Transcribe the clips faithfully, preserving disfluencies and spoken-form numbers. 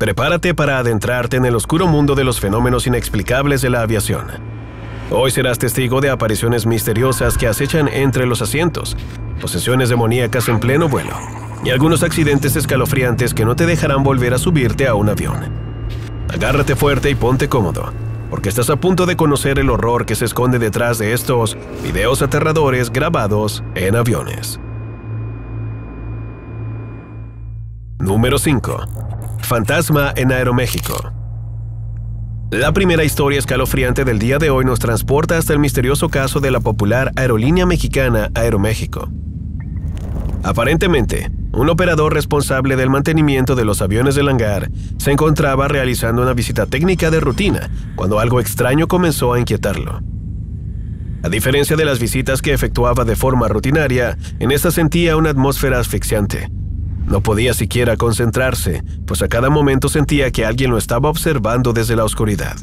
Prepárate para adentrarte en el oscuro mundo de los fenómenos inexplicables de la aviación. Hoy serás testigo de apariciones misteriosas que acechan entre los asientos, posesiones demoníacas en pleno vuelo y algunos accidentes escalofriantes que no te dejarán volver a subirte a un avión. Agárrate fuerte y ponte cómodo, porque estás a punto de conocer el horror que se esconde detrás de estos videos aterradores grabados en aviones. Número cinco. Fantasma en Aeroméxico. La primera historia escalofriante del día de hoy nos transporta hasta el misterioso caso de la popular aerolínea mexicana Aeroméxico. Aparentemente, un operador responsable del mantenimiento de los aviones del hangar se encontraba realizando una visita técnica de rutina cuando algo extraño comenzó a inquietarlo. A diferencia de las visitas que efectuaba de forma rutinaria, en esta sentía una atmósfera asfixiante. No podía siquiera concentrarse, pues a cada momento sentía que alguien lo estaba observando desde la oscuridad.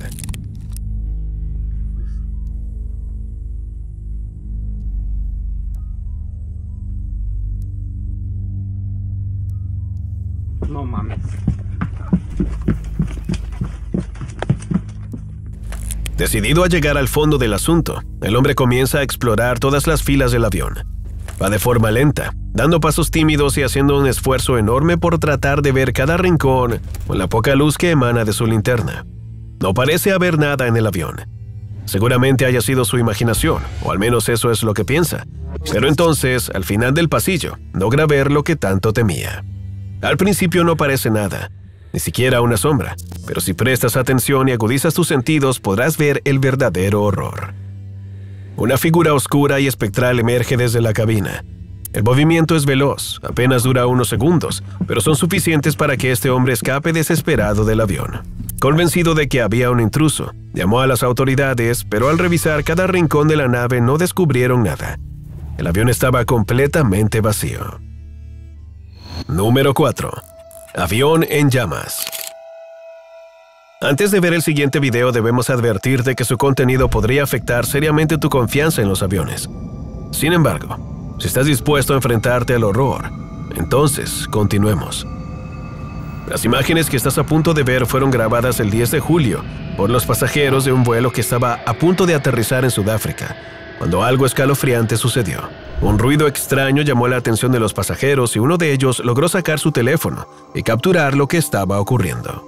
No mames. Decidido a llegar al fondo del asunto, el hombre comienza a explorar todas las filas del avión. Va de forma lenta, dando pasos tímidos y haciendo un esfuerzo enorme por tratar de ver cada rincón con la poca luz que emana de su linterna. No parece haber nada en el avión. Seguramente haya sido su imaginación, o al menos eso es lo que piensa. Pero entonces, al final del pasillo, logra ver lo que tanto temía. Al principio no parece nada, ni siquiera una sombra, pero si prestas atención y agudizas tus sentidos podrás ver el verdadero horror. Una figura oscura y espectral emerge desde la cabina. El movimiento es veloz, apenas dura unos segundos, pero son suficientes para que este hombre escape desesperado del avión. Convencido de que había un intruso, llamó a las autoridades, pero al revisar cada rincón de la nave no descubrieron nada. El avión estaba completamente vacío. Número cuatro. Avión en llamas. Antes de ver el siguiente video debemos advertirte que su contenido podría afectar seriamente tu confianza en los aviones. Sin embargo, si estás dispuesto a enfrentarte al horror, entonces continuemos. Las imágenes que estás a punto de ver fueron grabadas el diez de julio por los pasajeros de un vuelo que estaba a punto de aterrizar en Sudáfrica, cuando algo escalofriante sucedió. Un ruido extraño llamó la atención de los pasajeros y uno de ellos logró sacar su teléfono y capturar lo que estaba ocurriendo.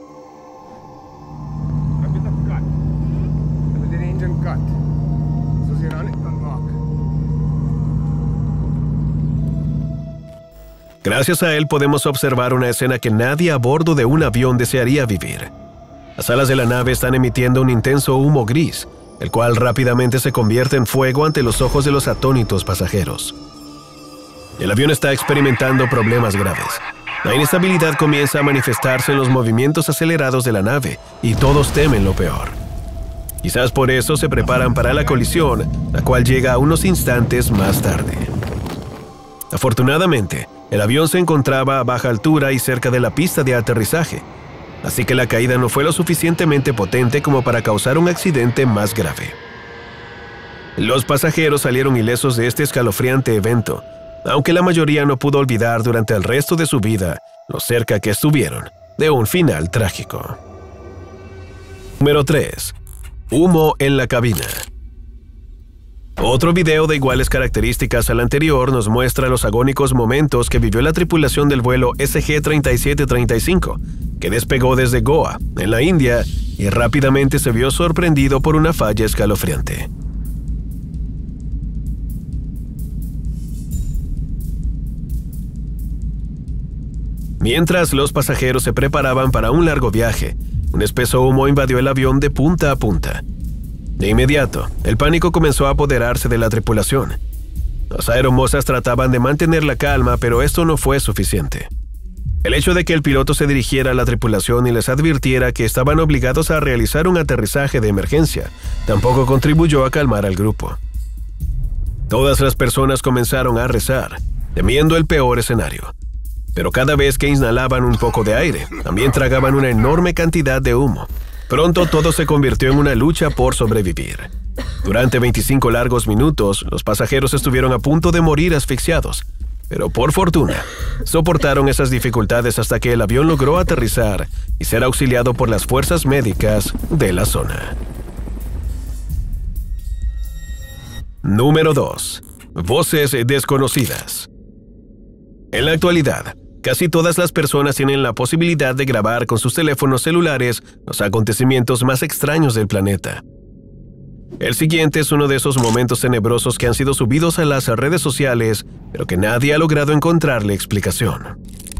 Gracias a él podemos observar una escena que nadie a bordo de un avión desearía vivir. Las alas de la nave están emitiendo un intenso humo gris, el cual rápidamente se convierte en fuego ante los ojos de los atónitos pasajeros. El avión está experimentando problemas graves. La inestabilidad comienza a manifestarse en los movimientos acelerados de la nave y todos temen lo peor. Quizás por eso se preparan para la colisión, la cual llega unos instantes más tarde. Afortunadamente, el avión se encontraba a baja altura y cerca de la pista de aterrizaje, así que la caída no fue lo suficientemente potente como para causar un accidente más grave. Los pasajeros salieron ilesos de este escalofriante evento, aunque la mayoría no pudo olvidar durante el resto de su vida lo cerca que estuvieron de un final trágico. Número tres. Humo en la cabina. Otro video de iguales características al anterior nos muestra los agónicos momentos que vivió la tripulación del vuelo S G treinta y siete treinta y cinco, que despegó desde Goa, en la India, y rápidamente se vio sorprendido por una falla escalofriante. Mientras los pasajeros se preparaban para un largo viaje, un espeso humo invadió el avión de punta a punta. De inmediato, el pánico comenzó a apoderarse de la tripulación. Los aeromosas trataban de mantener la calma, pero esto no fue suficiente. El hecho de que el piloto se dirigiera a la tripulación y les advirtiera que estaban obligados a realizar un aterrizaje de emergencia tampoco contribuyó a calmar al grupo. Todas las personas comenzaron a rezar, temiendo el peor escenario. Pero cada vez que inhalaban un poco de aire, también tragaban una enorme cantidad de humo. Pronto todo se convirtió en una lucha por sobrevivir. Durante veinticinco largos minutos, los pasajeros estuvieron a punto de morir asfixiados. pero por fortuna, soportaron esas dificultades hasta que el avión logró aterrizar y ser auxiliado por las fuerzas médicas de la zona. Número dos. Voces desconocidas. En la actualidad, casi todas las personas tienen la posibilidad de grabar con sus teléfonos celulares los acontecimientos más extraños del planeta. El siguiente es uno de esos momentos tenebrosos que han sido subidos a las redes sociales, pero que nadie ha logrado encontrarle explicación.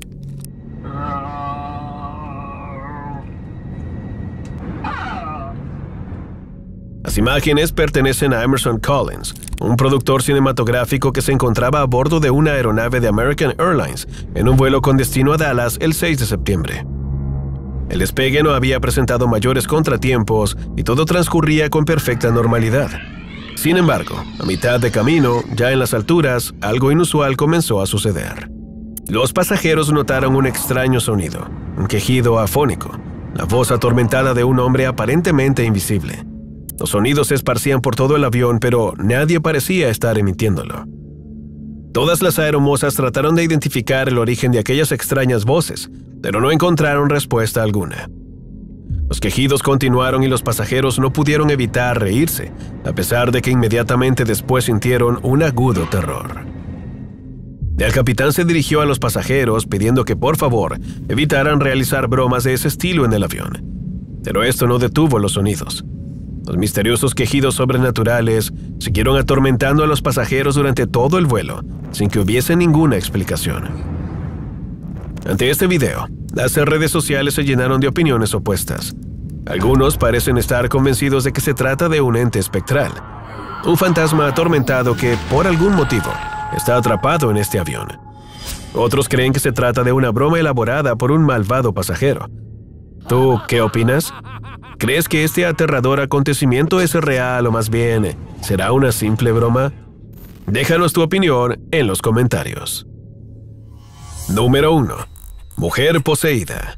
Las imágenes pertenecen a Emerson Collins, un productor cinematográfico que se encontraba a bordo de una aeronave de American Airlines en un vuelo con destino a Dallas el seis de septiembre. El despegue no había presentado mayores contratiempos y todo transcurría con perfecta normalidad. Sin embargo, a mitad de camino, ya en las alturas, algo inusual comenzó a suceder. Los pasajeros notaron un extraño sonido, un quejido afónico, la voz atormentada de un hombre aparentemente invisible. Los sonidos se esparcían por todo el avión, pero nadie parecía estar emitiéndolo. Todas las aeromosas trataron de identificar el origen de aquellas extrañas voces, pero no encontraron respuesta alguna. Los quejidos continuaron y los pasajeros no pudieron evitar reírse, a pesar de que inmediatamente después sintieron un agudo terror. El capitán se dirigió a los pasajeros pidiendo que por favor evitaran realizar bromas de ese estilo en el avión. Pero esto no detuvo los sonidos. Los misteriosos quejidos sobrenaturales siguieron atormentando a los pasajeros durante todo el vuelo, sin que hubiese ninguna explicación. Ante este video, las redes sociales se llenaron de opiniones opuestas. Algunos parecen estar convencidos de que se trata de un ente espectral, un fantasma atormentado que, por algún motivo, está atrapado en este avión. Otros creen que se trata de una broma elaborada por un malvado pasajero. ¿Tú qué opinas? ¿Crees que este aterrador acontecimiento es real o más bien será una simple broma? Déjanos tu opinión en los comentarios. Número uno. Mujer poseída.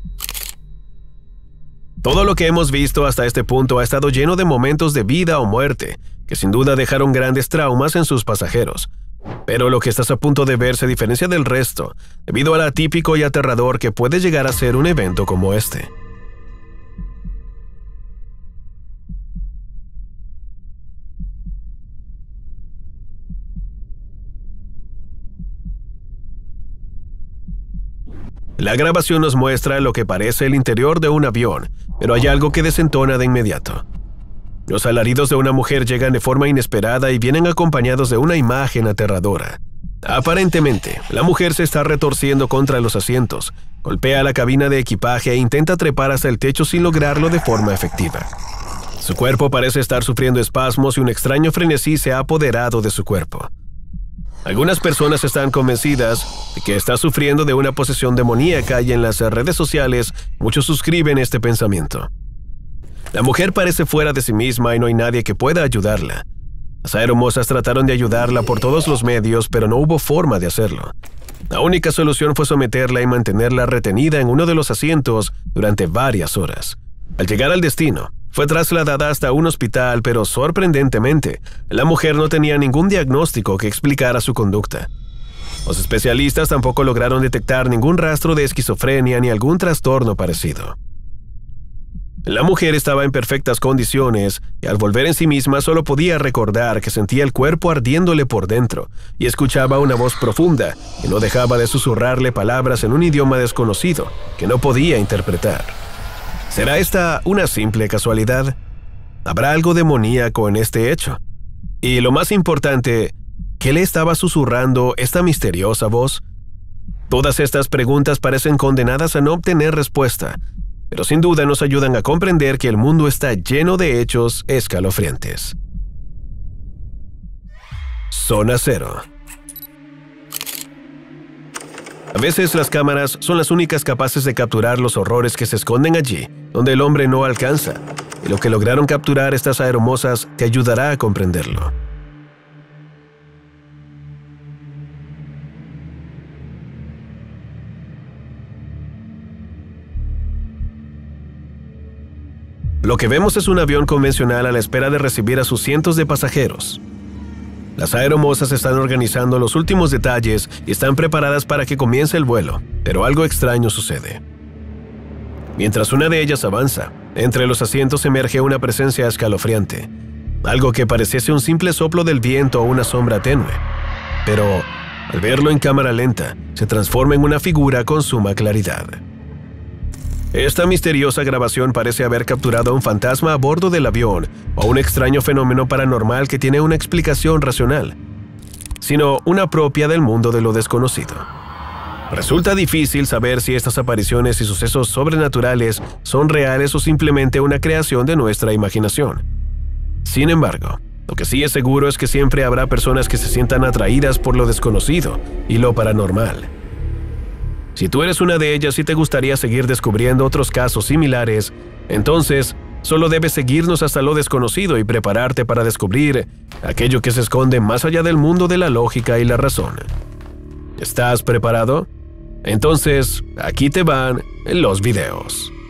Todo lo que hemos visto hasta este punto ha estado lleno de momentos de vida o muerte, que sin duda dejaron grandes traumas en sus pasajeros. Pero lo que estás a punto de ver se diferencia del resto, debido al atípico y aterrador que puede llegar a ser un evento como este. La grabación nos muestra lo que parece el interior de un avión, pero hay algo que desentona de inmediato. Los alaridos de una mujer llegan de forma inesperada y vienen acompañados de una imagen aterradora. Aparentemente, la mujer se está retorciendo contra los asientos, golpea la cabina de equipaje e intenta trepar hasta el techo sin lograrlo de forma efectiva. Su cuerpo parece estar sufriendo espasmos y un extraño frenesí se ha apoderado de su cuerpo. Algunas personas están convencidas de que está sufriendo de una posesión demoníaca y en las redes sociales muchos suscriben este pensamiento. La mujer parece fuera de sí misma y no hay nadie que pueda ayudarla. Las aeromosas trataron de ayudarla por todos los medios, pero no hubo forma de hacerlo. La única solución fue someterla y mantenerla retenida en uno de los asientos durante varias horas. Al llegar al destino, fue trasladada hasta un hospital, pero sorprendentemente, la mujer no tenía ningún diagnóstico que explicara su conducta. Los especialistas tampoco lograron detectar ningún rastro de esquizofrenia ni algún trastorno parecido. La mujer estaba en perfectas condiciones y al volver en sí misma solo podía recordar que sentía el cuerpo ardiéndole por dentro y escuchaba una voz profunda que no dejaba de susurrarle palabras en un idioma desconocido que no podía interpretar. ¿Será esta una simple casualidad? ¿Habrá algo demoníaco en este hecho? Y lo más importante, ¿qué le estaba susurrando esta misteriosa voz? Todas estas preguntas parecen condenadas a no obtener respuesta, pero sin duda nos ayudan a comprender que el mundo está lleno de hechos escalofriantes. Zona Cero. A veces las cámaras son las únicas capaces de capturar los horrores que se esconden allí, donde el hombre no alcanza, y lo que lograron capturar estas aeromosas te ayudará a comprenderlo. Lo que vemos es un avión convencional a la espera de recibir a sus cientos de pasajeros. Las aeromosas están organizando los últimos detalles y están preparadas para que comience el vuelo, pero algo extraño sucede. Mientras una de ellas avanza, entre los asientos emerge una presencia escalofriante, algo que pareciese un simple soplo del viento o una sombra tenue, pero al verlo en cámara lenta, se transforma en una figura con suma claridad. Esta misteriosa grabación parece haber capturado a un fantasma a bordo del avión o un extraño fenómeno paranormal que tiene una explicación racional, sino una propia del mundo de lo desconocido. Resulta difícil saber si estas apariciones y sucesos sobrenaturales son reales o simplemente una creación de nuestra imaginación. Sin embargo, lo que sí es seguro es que siempre habrá personas que se sientan atraídas por lo desconocido y lo paranormal. Si tú eres una de ellas y te gustaría seguir descubriendo otros casos similares, entonces solo debes seguirnos hasta lo desconocido y prepararte para descubrir aquello que se esconde más allá del mundo de la lógica y la razón. ¿Estás preparado? Entonces, aquí te van los videos.